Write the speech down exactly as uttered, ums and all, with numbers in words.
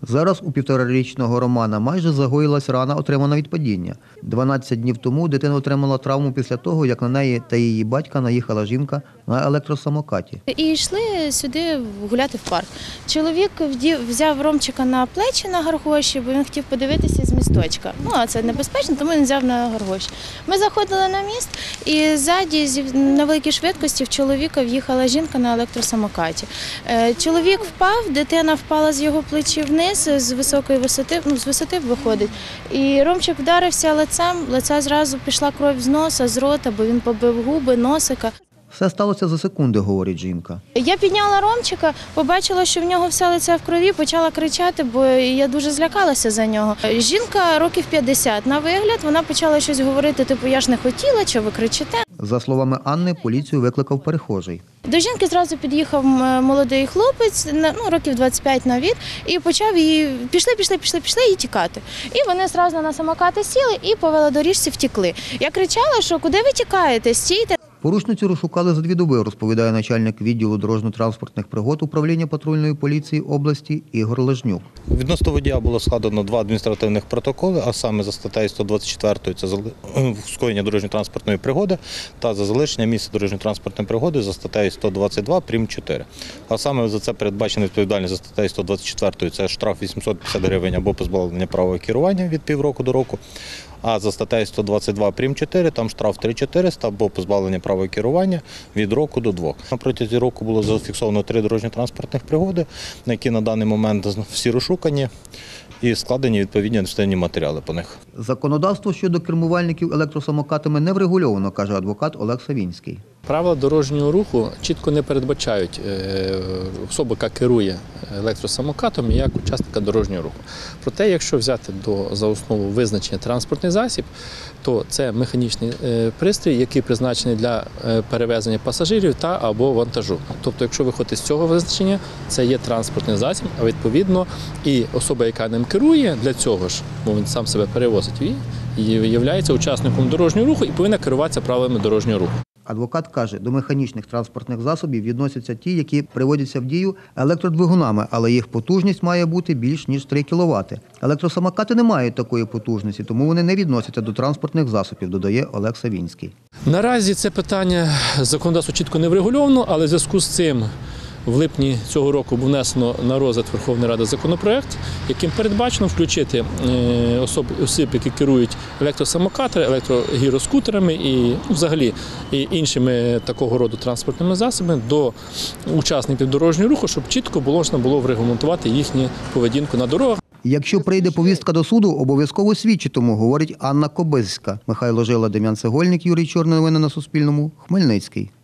Зараз у півторарічного Романа майже загоїлась рана, отримана від падіння. дванадцять днів тому дитина отримала травму після того, як на неї та її батька наїхала жінка на електросамокаті. І йшли сюди гуляти в парк. Чоловік взяв Ромчика на плечі на гаргоші, бо він хотів подивитися з місточка. Ну, а це небезпечно, тому він взяв на гаргоші. Ми заходили на міст, і ззаді на великій швидкості в чоловіка в'їхала жінка на електросамокаті. Чоловік впав, дитина впала з його плечі вниз, з високої висоти, ну, з висоти виходить. І Ромчик вдарився лицем, лице зразу пішла кров з носа, з рота, бо він побив губи, носика. Все сталося за секунди, говорить жінка. Я підняла Ромчика, побачила, що в нього все лице в крові, почала кричати, бо я дуже злякалася за нього. Жінка років п'ятдесят. На вигляд вона почала щось говорити, типу, я ж не хотіла, що ви кричите. За словами Анни, поліцію викликав перехожий. До жінки зразу під'їхав молодий хлопець, ну, років двадцять п'ять на вид, і почав її, пішли, пішли, пішли, пішли і тікати. І вони одразу на самокати сіли і по велодоріжці втекли. Я кричала, що куди ви тікаєте, стійте. Порушницю розшукали за дві доби, розповідає начальник відділу дорожньо-транспортних пригод управління патрульної поліції області Ігор Лежнюк. Відносно водія було складено два адміністративних протоколи, а саме за статтею сто двадцять чотири – це скоєння дорожньо-транспортної пригоди, та за залишення місця дорожньо-транспортної пригоди за статтею сто двадцять два прим. чотири. А саме за це передбачена відповідальність за статтею сто двадцять чотири – це штраф вісімсот п'ятдесят гривень або позбавлення права керування від півроку до року. А за статтею сто двадцять два прим. чотири там штраф три тисячі чотириста або позбавлення права керування від року до двох. На протязі року було зафіксовано три дорожньо-транспортних пригоди, на які на даний момент всі розшукані і складені відповідні адміністративні матеріали по них. Законодавство щодо кермувальників електросамокатами не врегульовано, каже адвокат Олег Савінський. Правила дорожнього руху чітко не передбачають особу, яка керує електросамокатом, як учасника дорожнього руху. Проте, якщо взяти до, за основу визначення транспортний засіб, то це механічний пристрій, який призначений для перевезення пасажирів та або вантажу. Тобто, якщо виходити з цього визначення, це є транспортний засіб, а відповідно і особа, яка ним керує, для цього ж, бо він сам себе перевозить, і є учасником дорожнього руху і повинна керуватися правилами дорожнього руху. Адвокат каже, до механічних транспортних засобів відносяться ті, які приводяться в дію електродвигунами, але їх потужність має бути більш ніж три кіловати. Електросамокати не мають такої потужності, тому вони не відносяться до транспортних засобів, додає Олег Савінський. Наразі це питання законодавство чітко не врегульовано, але в зв'язку з цим в липні цього року був внесено на розгляд Верховної Ради законопроект, яким передбачено включити осіб, які керують електросамокатами, електрогіроскутерами і взагалі і іншими такого роду транспортними засобами до учасників дорожнього руху, щоб чітко можна було врегламентувати їхню поведінку на дорогах. Якщо прийде повістка до суду, обов'язково свідчитиму, говорить Анна Кобизька. Михайло Жила, Дем'ян Цегольник, Юрій Чорний. Новини на Суспільному. Хмельницький.